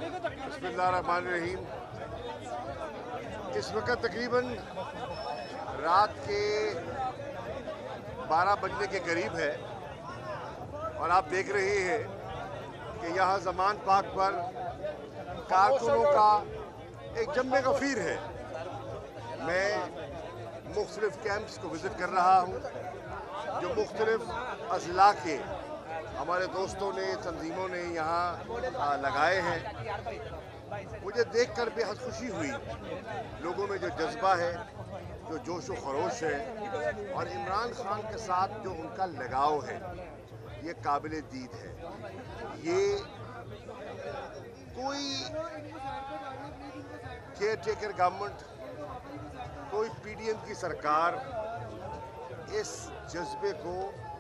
बिस्मिल्लाहिर्रहमानिर्रहीम। इस वक्त तकरीबन रात के 12 बजने के करीब है और आप देख रहे हैं कि यहाँ ज़मान पार्क पर कारकुनों का एक जम्मे गफ़ीर है। मैं मुख्तलिफ कैंप्स को विज़िट कर रहा हूँ जो मुख्तलिफ अज़ला के हमारे दोस्तों ने, तंजीमों ने यहाँ लगाए हैं। मुझे देखकर बेहद खुशी हुई। लोगों में जो जज्बा है, जो जोश व खरोश है और इमरान खान के साथ जो उनका लगाव है, ये काबिल दीद है। ये कोई केयर टेकर गवर्नमेंट, कोई पीडीएम की सरकार इस जज्बे को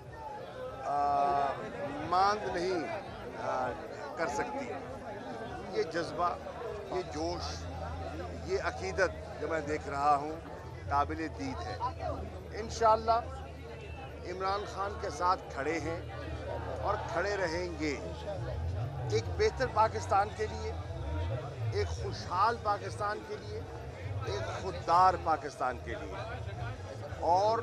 मांद नहीं कर सकती। ये जज्बा, ये जोश, ये अकीदत जो मैं देख रहा हूँ काबिल दीद है। इंशाअल्लाह इमरान खान के साथ खड़े हैं और खड़े रहेंगे एक बेहतर पाकिस्तान के लिए, एक खुशहाल पाकिस्तान के लिए, एक खुददार पाकिस्तान के लिए। और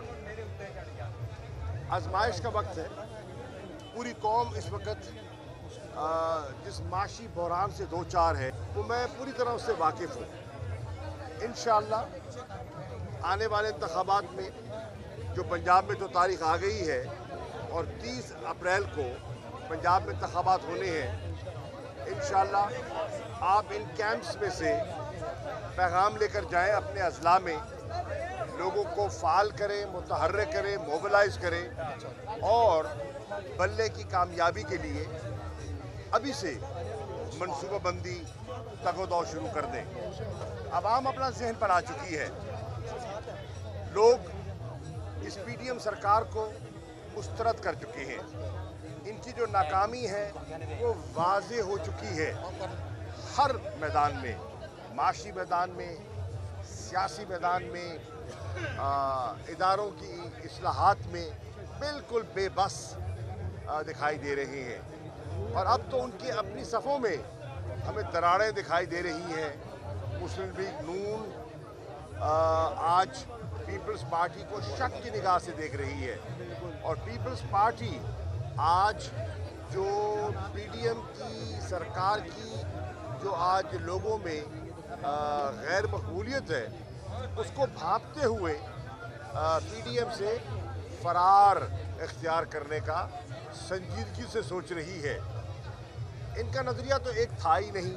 आजमाइश का वक्त है। पूरी कौम इस वक्त जिस माशी बहरान से दो चार है वो मैं पूरी तरह उससे वाकिफ़ हूँ। इंशाअल्लाह आने वाले इंतखाबात में जो पंजाब में तो तारीख आ गई है और 30 अप्रैल को पंजाब में इंतखाबात होने हैं। इंशाअल्लाह आप इन कैंप्स में से पैगाम लेकर जाएं अपने अज़ला में, लोगों को फ़ाल करें, मुतहर्रिक करें, मोबिलाइज करें और बल्ले की कामयाबी के लिए अभी से मनसूबाबंदी तगोदौ शुरू कर दें। अवाम अपना जहन पर आ चुकी है। लोग इस पीडीएम सरकार को मुस्तरद कर चुके हैं। इनकी जो नाकामी है वो वाज़े हो चुकी है। हर मैदान में, माशी मैदान में, सियासी मैदान में, इदारों की इस्लाहात में बिल्कुल बेबस दिखाई दे रहे हैं। और अब तो उनकी अपनी सफ़ों में हमें दरारें दिखाई दे रही हैं। मुस्लिम लीग नून आज पीपल्स पार्टी को शक की निगाह से देख रही है और पीपल्स पार्टी आज जो पीडीएम की सरकार की जो आज लोगों में गैर मकबूलियत है उसको भांपते हुए पीडीएम से फरार इख्तियार करने का संजीदगी से सोच रही है। इनका नज़रिया तो एक था ही नहीं,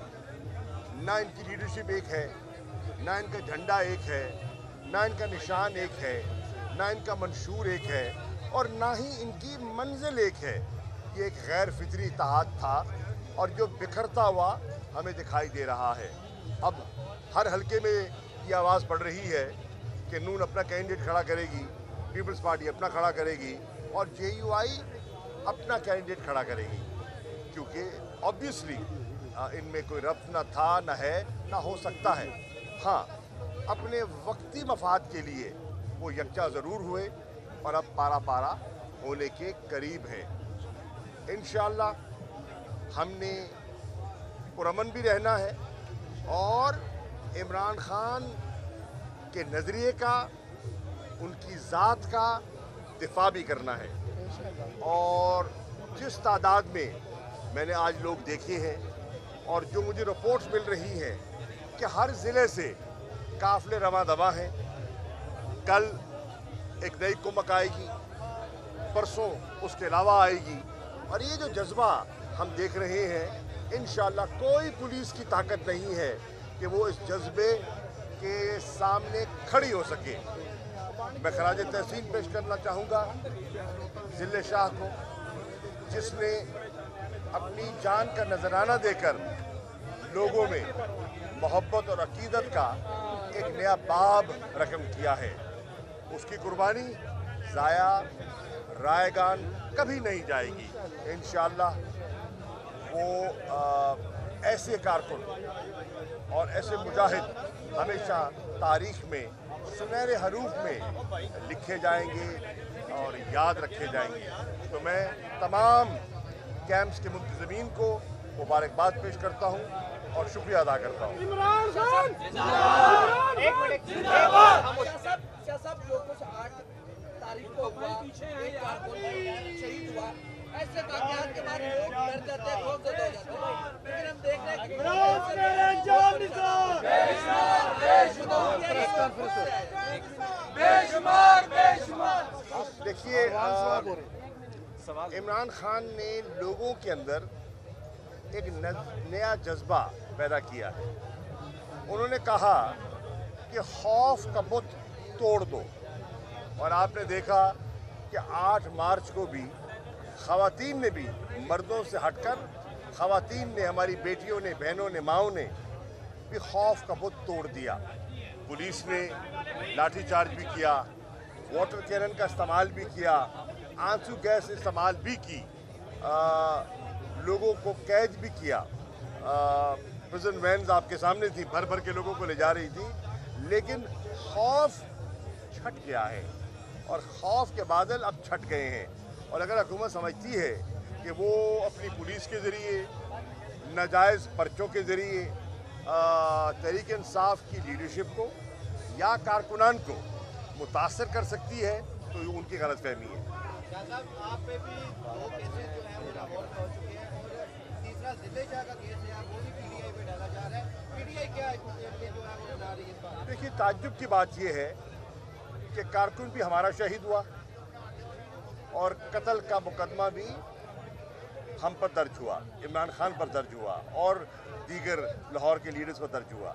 ना इनकी लीडरशिप एक है, ना इनका झंडा एक है, ना इनका निशान एक है, ना इनका मंशूर एक है और ना ही इनकी मंजिल एक है। ये एक गैर फितरी इत्तेहाद था और जो बिखरता हुआ हमें दिखाई दे रहा है। अब हर हलके में ये आवाज़ बढ़ रही है कि नून अपना कैंडिडेट खड़ा करेगी, पीपल्स पार्टी अपना खड़ा करेगी और जेयूआई अपना कैंडिडेट खड़ा करेगी, क्योंकि ऑब्वियसली इनमें कोई रब्त ना था, ना है, ना हो सकता है। हाँ, अपने वक्ती मफाद के लिए वो यकजा ज़रूर हुए और अब पारा पारा होने के करीब हैं। इंशाअल्लाह हमने पुरअमन भी रहना है और इमरान खान के नज़रिए का, उनकी ज़ात का दिफा भी करना है। और जिस तादाद में मैंने आज लोग देखे हैं और जो मुझे रिपोर्ट्स मिल रही हैं कि हर ज़िले से काफ़िले रवां दवा हैं। कल एक नई कुमक आएगी, परसों उसके अलावा आएगी और ये जो जज्बा हम देख रहे हैं, इंशाअल्लाह कोई पुलिस की ताकत नहीं है कि वो इस जज्बे के सामने खड़ी हो सके। मैं खराज तहसीन पेश करना चाहूँगा ज़िले शाह को, जिसने अपनी जान का नजराना देकर लोगों में मोहब्बत और अकीदत का एक नया बाब रकम किया है। उसकी कुर्बानी ज़ाया रायगान कभी नहीं जाएगी। इंशाअल्लाह वो ऐसे कारकुन और ऐसे मुजाहिद हमेशा तारीख में सुनहरे हरूफ में लिखे जाएंगे और याद रखे जाएंगे। तो मैं तमाम कैंप्स के मुंतज़मीन को मुबारकबाद पेश करता हूँ और शुक्रिया अदा करता हूँ। जो कुछ 8 तारीख को हुआ, एक कारकुन शहीद हुआ, ऐसे वाक़यात के बाद लोग डर जाते हैं, खौफजदा हो जाते हैं। लेकिन हम देख रहे हैं कि देखिए, इमरान खान ने लोगों के अंदर एक नया जज्बा पैदा किया है। उन्होंने कहा कि खौफ का बुत तोड़ दो, और आपने देखा कि 8 मार्च को भी ख़वातीन ने भी मर्दों से हटकर, ख़वातीन ने, हमारी बेटियों ने, बहनों ने, माओं ने भी खौफ का बुत तोड़ दिया। पुलिस ने लाठीचार्ज भी किया, वाटर कैनन का इस्तेमाल भी किया, आंसू गैस इस्तेमाल भी की, लोगों को कैद भी किया। प्रिजन वैन्स आपके सामने थी, भर भर के लोगों को ले जा रही थी, लेकिन खौफ छट गया है और खौफ के बादल अब छट गए हैं। और अगर हुकूमत समझती है कि वो अपनी पुलिस के ज़रिए, नाजायज़ पर्चों के ज़रिए तहरीक इंसाफ की लीडरशिप को या कारकुनान को मुतासर कर सकती है, तो ये उनकी गलतफहमी है। आप पे भी 2 केसेस जो हैं वो लाहौर में हो चुके हैं, और तीसरा जिले शाह का केस है, वो भी पीटीआई पे डाला जा रहा है। पीटीआई क्या जो है वो बना रही है इस बात? देखिए, ताज्जुब की बात यह है कि कारकुन भी हमारा शहीद हुआ और कत्ल का मुकदमा भी हम पर दर्ज हुआ, इमरान खान पर दर्ज हुआ और दीगर लाहौर के लीडर्स पर दर्ज हुआ।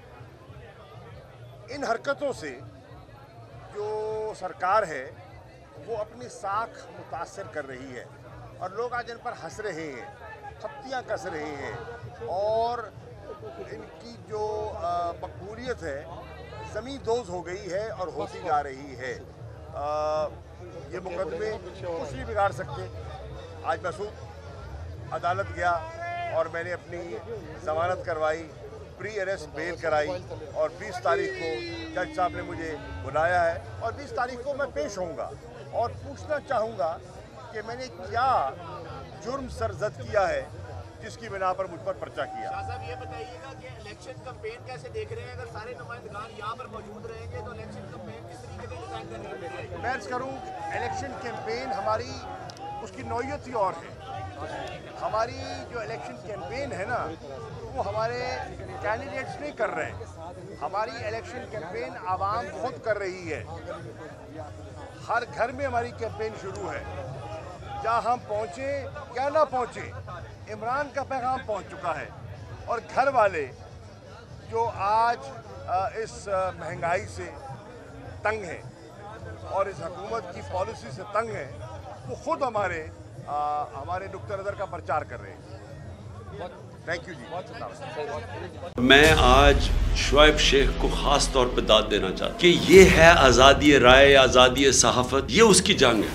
इन हरकतों से जो सरकार है वो अपनी साख मुतासर कर रही है और लोग आज इन पर हंस रहे हैं, थप्तियाँ कस रहे हैं, और इनकी जो मकबूलियत है ज़मीन दोज हो गई है और होती जा रही है। ये मुकदमे कुछ नहीं बिगाड़ सकते। आज मसूद अदालत गया और मैंने अपनी ज़मानत करवाई, प्री अरेस्ट बेल कराई, और 20 तारीख को जज साहब ने मुझे बुलाया है और 20 तारीख को मैं पेश होऊंगा और पूछना चाहूँगा कि मैंने क्या जुर्म सरजद किया है जिसकी बिना पर मुझ पर पर्चा किया। शाह साहब, ये बताइएगा कि इलेक्शन कैंपेन कैसे देख रहे हैं? अगर सारे नुमाइंदगान यहाँ पर मौजूद रहेंगे तो इलेक्शन कैंपेन किस तरीके से डिजाइन कर रही है? मैं अर्ज़ करूँ, इलेक्शन कैंपेन हमारी उसकी नौयत ही और है। हमारी जो इलेक्शन कैंपेन है ना, वो हमारे कैंडिडेट्स नहीं कर रहे हैं, हमारी इलेक्शन कैंपेन आवाम खुद कर रही है। हर घर में हमारी कैंपेन शुरू है। जहाँ हम पहुँचे या ना पहुँचे, इमरान का पैगाम पहुँच चुका है, और घर वाले जो आज इस महंगाई से तंग हैं और इस हुकूमत की पॉलिसी से तंग हैं, वो खुद हमारे नुक्ता नज़र का प्रचार कर रहे हैं। Thank you ji. मैं आज शुएब शेख को खास तौर पर दाद देना चाहता हूँ कि ये है आज़ादी राय, आज़ादी सहाफ़त, ये उसकी जंग है।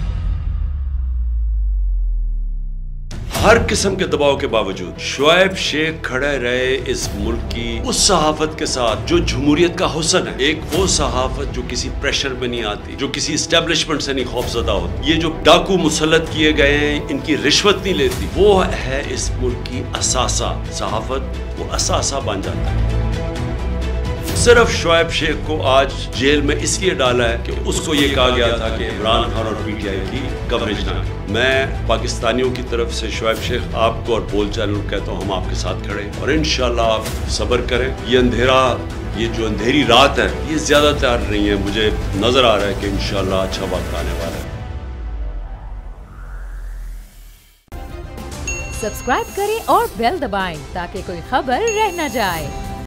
हर किस्म के दबाव के बावजूद शुएब शेख खड़े रहे इस मुल्क की उस सहाफत के साथ जो जमहूरियत का हुस्न है। एक वो सहाफत जो किसी प्रेशर में नहीं आती, जो किसी एस्टेब्लिशमेंट से नहीं खौफजदा होती। ये जो डाकू मुसल्लत किए गए हैं, इनकी रिश्वत नहीं लेती, वो है इस मुल्क की असासा। सहाफत वो असासा बन जाता है। सिर्फ शुएब शेख को आज जेल में इसलिए डाला है कि उसको ये कहा गया था कि इमरान खान और पीटीआई की कवरेज ना करें। मैं पाकिस्तानियों की तरफ से शुएब शेख आपको और बोल चैनल कहता हूँ, हम आपके साथ खड़े हैं और इंशाल्लाह आप सब्र करें। ये जो अंधेरी रात है, ये ज्यादा तैयार नहीं है। मुझे नजर आ रहा है कि इंशाल्लाह अच्छा वक्त आने वाला है। सब्सक्राइब करें और बेल दबाएं ताकि कोई खबर रह न जाए।